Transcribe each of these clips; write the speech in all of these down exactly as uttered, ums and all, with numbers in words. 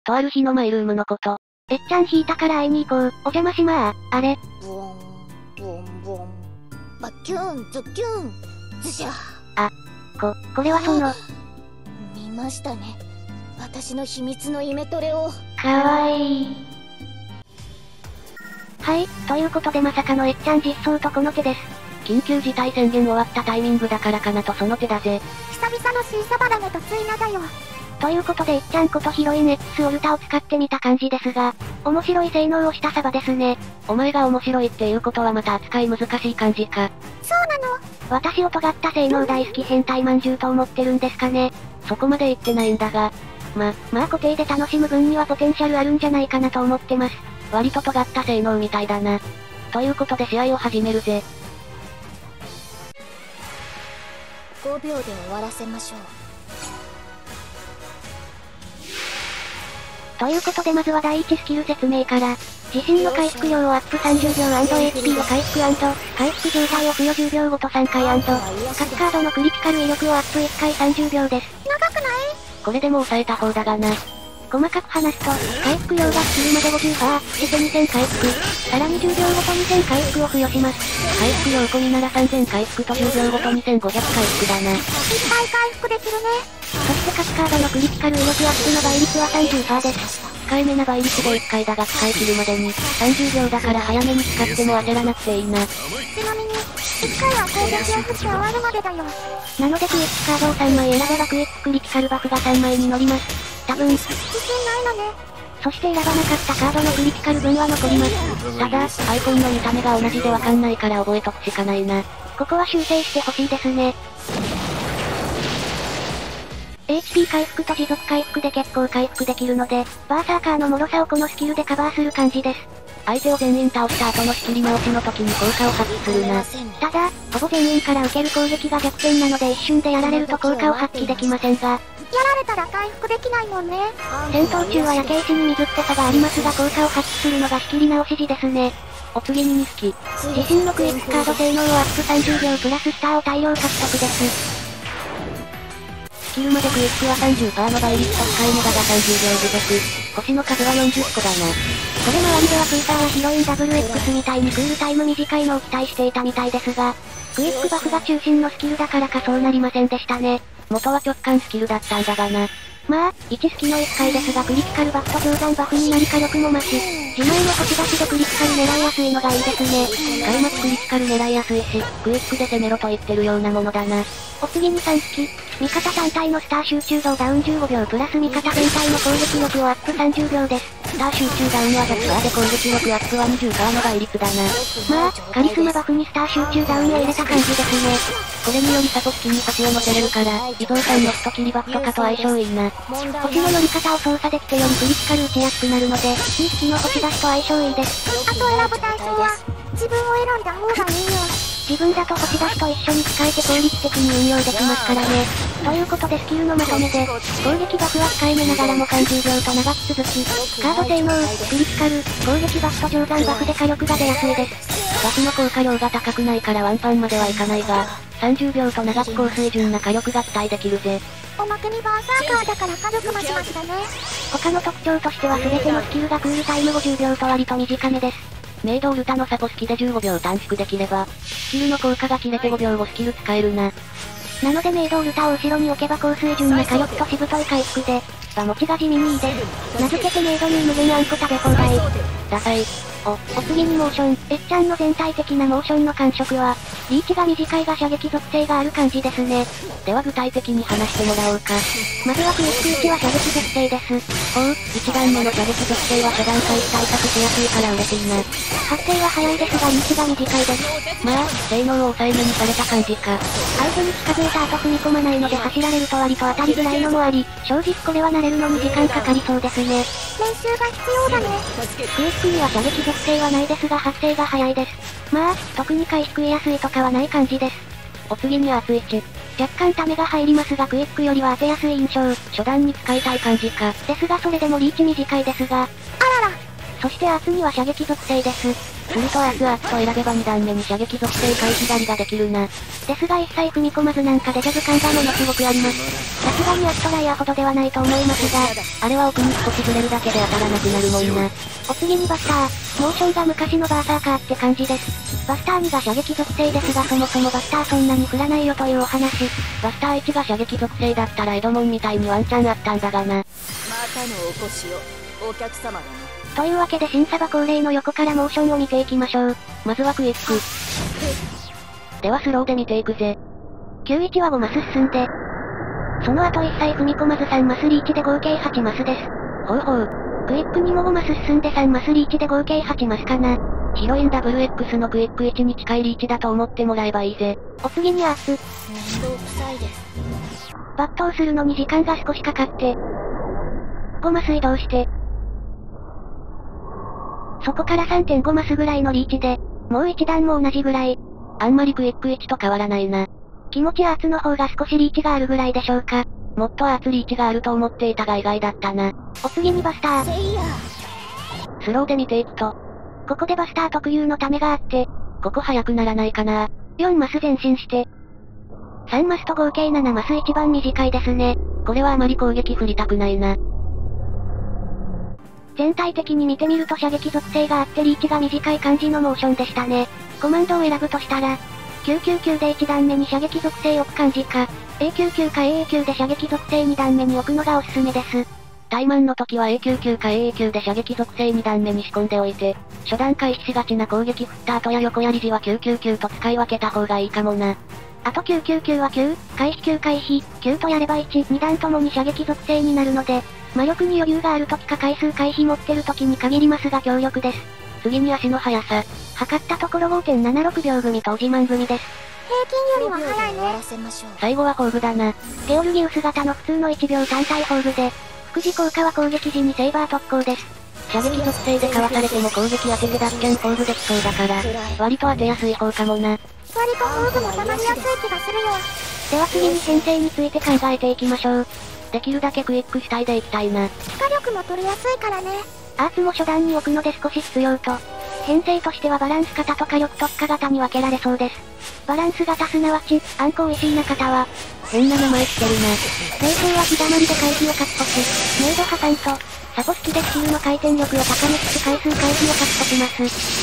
とある日のマイルームのこと。 えっちゃん引いたから会いに行こう。お邪魔しまー。あれ。 ボン、ボンボン。バッキューン、ズッキューン。ズシャー。 あ、こ、これはその。 見ましたね。私の秘密のイメトレを。 かわいい。はい、ということでまさかのえっちゃん実装とこの手です。 緊急事態宣言終わったタイミングだからかなとその手だぜ。 久々のシーサバラネとツイナだよ。 ということでえっちゃんことヒロイン X オルタを使ってみた感じですが、面白い性能をしたサバですね。 お前が面白いっていうことはまた扱い難しい感じか。 そうなの？ 私を尖った性能大好き変態まんじゅうと思ってるんですかね。 そこまで言ってないんだが。 ま、まあ固定で楽しむ分にはポテンシャルあるんじゃないかなと思ってます。 割と尖った性能みたいだな。ということで試合を始めるぜ。 ごびょうで終わらせましょう。 ということでまずは第一スキル説明から、自身の回復量をアップさんじゅうびょう &エイチピー を回復&回復状態を付与じゅうびょうごとさんかい&各カードのクリティカル威力をアップいっかいさんじゅうびょうです。 長くない？ これでも抑えた方だがな。 細かく話すと、回復量がスキルまで ごじゅっパーセント アップしてにせん回復。さらにじゅうびょうごとにせん回復を付与します。 回復量込みならさんぜん回復とじゅうびょうごとにせんごひゃく回復だな。いっぱい回復できるね。 そして各カードのクリティカル威力アップの倍率は さんじゅっパーセント です。 控えめな倍率でいっかいだが使い切るまでにさんじゅうびょうだから早めに使っても焦らなくていいな。 ちなみに、いっかいは攻撃を振って終わるまでだよ。 なのでクイックカードをさんまい選べばクイッククリティカルバフがさんまいに乗ります。多分。 自信ないのね。 そして選ばなかったカードのクリティカル分は残ります。 ただ、アイコンの見た目が同じでわかんないから覚えとくしかないな。 ここは修正してほしいですね。エイチピー 回復と持続回復で結構回復できるので、バーサーカーの脆さをこのスキルでカバーする感じです。 相手を全員倒した後の仕切り直しの時に効果を発揮するな。 ただ、ほぼ全員から受ける攻撃が逆転なので一瞬でやられると効果を発揮できませんが、 やられたら回復できないもんね。 戦闘中は焼け石に水っぽさがありますが効果を発揮するのが仕切り直し時ですね。 お次ににすき。 自身のクイックカード性能をアップさんじゅうびょうプラススターを大量獲得です。 スキルまでクイックは さんじゅっパーセント の倍率と控えめだがさんじゅうびょう不足。星の数はよんじゅっこだな。 これ周りではクーパーやヒロイン ダブリューエックス みたいにクールタイム短いのを期待していたみたいですが、クイックバフが中心のスキルだからかそうなりませんでしたね。 元は直感スキルだったんだがな。 まあ、いちスキのいっかいですがクリティカルバフと上段バフになり火力も増し、自前の星出しでクリティカル狙いやすいのがいいですね。 開幕クリティカル狙いやすいし、クイックで攻めろと言ってるようなものだな。 お次にさんスキ、味方単体のスター集中度ダウンじゅうごびょうプラス味方全体の攻撃力をアップさんじゅうびょうです。 スター集中ダウンはひゃくパーセントで攻撃力アップはにじゅっパーセントの倍率だな。 まあ、カリスマバフにスター集中ダウンを入れた感じですね。 これによりサポスキに星を乗せれるから、伊藤さんの人切りバフとかと相性いいな。 星の乗り方を操作できてよりクリティカル打ちやすくなるので、にスキの星出しと相性いいです。 あと選ぶ対象は、自分を選んだ方がいいよ。 自分だと星出しと一緒に使えて効率的に運用できますからね。ということでスキルのまとめで、攻撃バフは控えめながらもさんじゅうびょうと長く続き、カード性能、クリティカル、攻撃バフと上段バフで火力が出やすいです。 バフの効果量が高くないからワンパンまではいかないが、さんじゅうびょうと長く高水準な火力が期待できるぜ。 おまけにバーサーカーだから火力マシマシだね。 他の特徴としては全てのスキルがクールタイムごじゅうびょうと割と短めです。 メイドウルタのサポスキでじゅうごびょう短縮できれば、スキルの効果が切れてごびょうごスキル使えるな。 なのでメイドウルタを後ろに置けば高水準な火力としぶとい回復で、場持ちが地味にいいです。名付けてメイドに無限あんこ食べ放題。 ダサい。 お、お次にモーション。えっちゃんの全体的なモーションの感触は、リーチが短いが射撃属性がある感じですね。 では具体的に話してもらおうか。 まずはクイックいちは射撃属性です。 ほう、いちばんめの射撃属性は初段階対策しやすいから嬉しいな。 発生は早いですがリーチが短いです。 まあ、性能を抑えめにされた感じか。 相手に近づいた後踏み込まないので走られると割と当たりづらいのもあり、正直これは慣れるのに時間かかりそうですね。 練習が必要だね。 クイックには射撃属性はないですが発生が早いです。まあ、特に回復しやすいとかはない感じです。 お次にアーツいち。 若干ためが入りますがクイックよりは当てやすい印象。 初段に使いたい感じか。 ですがそれでもリーチ短いですが。 あらら。 そしてアーツには射撃属性です。 するとアーツアーツと選べばに段目に射撃属性回避狩りができるな。 ですが一切踏み込まずなんかデジャブ感がものすごくあります。さすがにアストライヤーほどではないと思いますが、 あれは奥に少しずれるだけで当たらなくなるもんな。 お次にバスター。モーションが昔のバーサーカーって感じです。バスターにが射撃属性ですがそもそもバスターそんなに振らないよというお話。 バスターいちが射撃属性だったらエドモンみたいにワンチャンあったんだがな。またのお越しを、お客様だな。 というわけで審査場恒例の横からモーションを見ていきましょう。 まずはクイック。ではスローで見ていくぜ。 きゅういちはごマス進んで。その後一切踏み込まずさんマスリーチで合計はちマスです。 ほうほう。 クイックにもごマス進んでさんマスリーチで合計はちマスかな。 ヒロイン ダブリューエックス のクイックいちに近いリーチだと思ってもらえばいいぜ。 お次にアーツ。 面倒くさいです。 抜刀するのに時間が少しかかって。ごマス移動して。そこから さんてんごマスぐらいのリーチで、もう一段も同じぐらい。 あんまりクイックいちと変わらないな。 気持ちアーツの方が少しリーチがあるぐらいでしょうか。 もっとアーツリーチがあると思っていたが意外だったな。 お次にバスター。 スローで見ていくと、 ここでバスター特有のためがあって、 ここ早くならないかな。 よんマス前進して、さんマスと合計ななマス一番短いですね。 これはあまり攻撃振りたくないな。 全体的に見てみると射撃属性があってリーチが短い感じのモーションでしたね。コマンドを選ぶとしたら、きゅうきゅうきゅうでいち段目に射撃属性置く感じか、エーきゅうきゅう か エーエーきゅうで射撃属性に段目に置くのがおすすめです。 怠慢の時は エーきゅうきゅう か エーエーきゅうで射撃属性に段目に仕込んでおいて、初段回避しがちな攻撃振った後や横やり時はきゅうきゅうきゅうと使い分けた方がいいかもな。 あときゅうきゅうきゅうはきゅう、回避きゅう回避、きゅうとやればいち、に段ともに射撃属性になるので、魔力に余裕がある時か回数回避持ってる時に限りますが強力です。 次に足の速さ。 測ったところ ごてんななろくびょう組と自慢組です。 平均よりは速いね。 最後は宝具だな。 ゲオルギウス型の普通のいちびょう単体宝具で、副次効果は攻撃時にセイバー特攻です。 射撃属性でかわされても攻撃当てて脱剣宝具できそうだから、割と当てやすい方かもな。 割と宝具もたまりやすい気がするよ。 では次に編成について考えていきましょう。 できるだけクイック主体でいきたいな。 地下力も取りやすいからね。 アーツも初段に置くので少し必要と。編成としてはバランス型と火力特化型に分けられそうです。バランス型すなわち、あんこ美味しいな方は、 変な名前してるな。 冷凍は日だまりで回避を確保し、メイド破綻と、サポスキでスキルの回転力を高めつつ回数回避を確保します。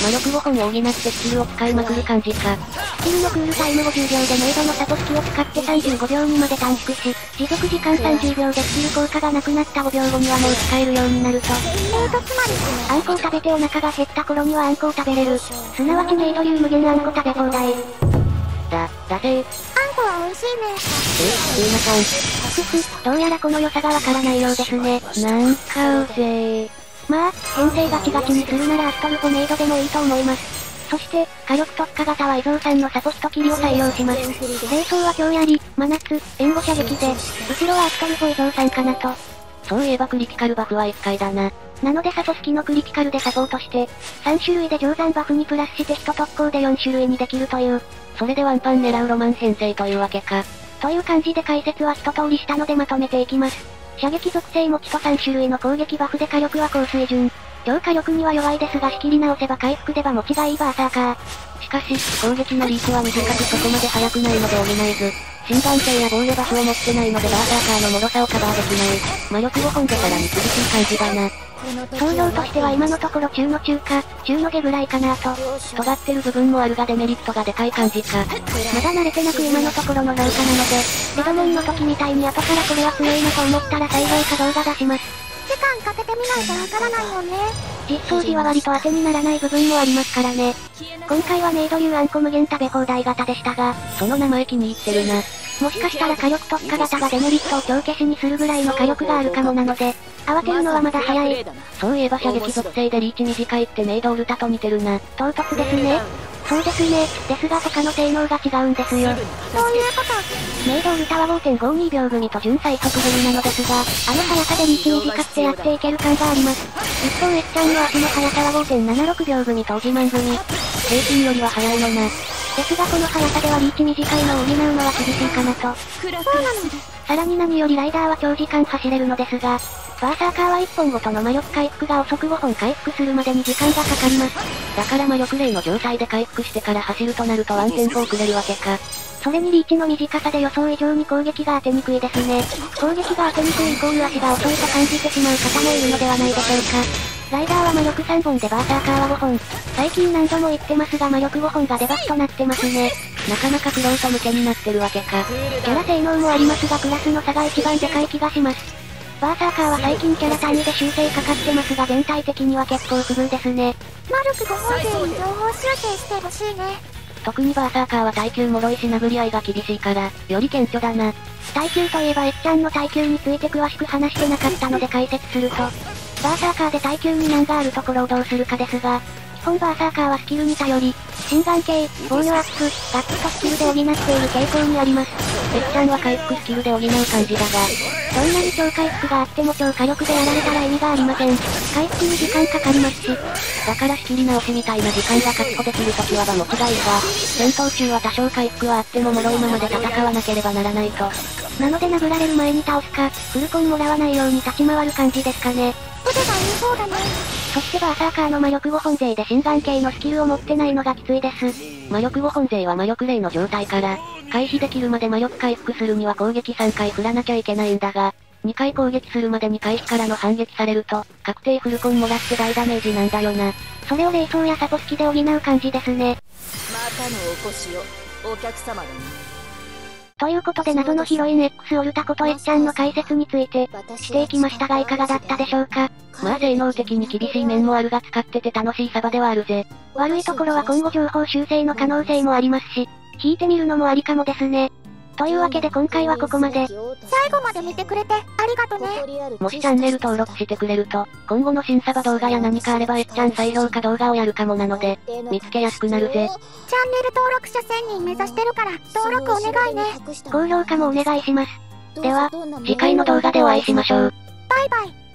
魔力ごほんを補ってスキルを使いまくる感じか。 スキルのクールタイムごじゅうびょうでメイドのサポスキを使ってさんじゅうごびょうにまで短縮し、持続時間さんじゅうびょうでスキル効果がなくなったごびょうごにはもう使えるようになると。 えーとつまり、 あんこを食べてお腹が減った頃にはあんこを食べれる。すなわちメイド流無限あんこ食べ放題。 だ、だぜー。 あんこは美味しいね。 え、ルーナさん。 ふふ、どうやらこの良さがわからないようですね。 なんかうぜー。 まあ、編成ガチガチにするならアストルコメイドでもいいと思います。そして、火力特化型は伊蔵さんのサポストキリを採用します。冷装は強槍、真夏、援護射撃で、後ろはアストルコ伊蔵さんかなと。 そういえばクリティカルバフはいっかいだな。 なのでサポスキのクリティカルでサポートして、さん種類で定山バフにプラスして一特攻でよん種類にできるという。 それでワンパン狙うロマン編成というわけか。 という感じで解説は一通りしたのでまとめていきます。射撃属性持ちとさん種類の攻撃バフで火力は高水準。超火力には弱いですが仕切り直せば回復でば持ちがいいバーサーカー。 しかし、攻撃のリーチは短くそこまで速くないので補えず、心眼性や防御バフを持ってないのでバーサーカーの脆さをカバーできない。魔力ごほんでさらに厳しい感じだな。 総量としては今のところ中の中華、中の下ぐらいかなと。 尖ってる部分もあるがデメリットがでかい感じか。 まだ慣れてなく今のところのラウカなので、エドモンの時みたいに後からこれは強いなと思ったら再評価動画出します。 時間かけてみないとわからないよね。 実装時は割と当てにならない部分もありますからね。今回はメイド流あんこ無限食べ放題型でしたが、 その名前気に入ってるな。 もしかしたら火力特化型がデメリットを帳消しにするぐらいの火力があるかもなので、慌てるのはまだ早い。 そういえば射撃属性でリーチ短いってメイドウルタと似てるな。 唐突ですね。そうですね。ですが他の性能が違うんですよ。 そういうこと。 メイドウルタは ごてんごにびょう組と純最速組なのですが、あの速さでリーチ短くてやっていける感があります。一方 S ちゃんの足の速さは ごてんななろくびょう組と自慢組。 平均よりは速いのな。 ですがこの速さではリーチ短いのを補うのは厳しいかなと。 そうなの。 さらに何よりライダーは長時間走れるのですが、バーサーカーはいっぽんごとの魔力回復が遅くごほん回復するまでに時間がかかります。 だから魔力霊の状態で回復してから走るとなるとワンテンポ遅れるわけか。 それにリーチの短さで予想以上に攻撃が当てにくいですね。攻撃が当てにくいイコール足が遅いと感じてしまう方もいるのではないでしょうか。ライダーは魔力さんぼんでバーサーカーはごほん。最近何度も言ってますが魔力ごほんがデバフとなってますね。 なかなかクロート向けになってるわけか。 キャラ性能もありますがクラスの差が一番でかい気がします。バーサーカーは最近キャラ単位で修正かかってますが全体的には結構不遇ですね。 魔力ごほん勢に情報修正してほしいね。 特にバーサーカーは耐久脆いし殴り合いが厳しいから、より顕著だな。 耐久といえばえっちゃんの耐久について詳しく話してなかったので解説すると、バーサーカーで耐久に難があるところをどうするかですが、基本バーサーカーはスキルに頼り、心眼系、防御アップ、ガッツとスキルで補っている傾向にあります。 てっちゃんは回復スキルで補う感じだが、 どんなに超回復があっても超火力でやられたら意味がありません。回復に時間かかりますし。 だから仕切り直しみたいな時間が確保できるときは場持ちがいいが、戦闘中は多少回復はあっても脆いままで戦わなければならないと。 なので殴られる前に倒すか、フルコンもらわないように立ち回る感じですかね。 腕がいい方だね。 そしてバーサーカーの魔力ごほん勢で心眼系のスキルを持ってないのがきついです。 魔力ごほん勢は魔力霊の状態から、回避できるまで魔力回復するには攻撃さんかい振らなきゃいけないんだが、にかい攻撃するまでに回避からの反撃されると、確定フルコンもらって大ダメージなんだよな。 それを霊装やサポスキで補う感じですね。 またのお越しを、お客様だね。 ということで謎のヒロイン X オルタことえっちゃんの解説について、していきましたがいかがだったでしょうか。 まあ性能的に厳しい面もあるが使ってて楽しいサバではあるぜ。 悪いところは今後情報修正の可能性もありますし、引いてみるのもありかもですね。というわけで今回はここまで。 最後まで見てくれてありがとね。 もしチャンネル登録してくれると、今後の新サバ動画や何かあればえっちゃん再評価動画をやるかもなので、見つけやすくなるぜ。 チャンネル登録者せんにん目指してるから、登録お願いね。 高評価もお願いします。では、 次回の動画でお会いしましょう。 バイバイ。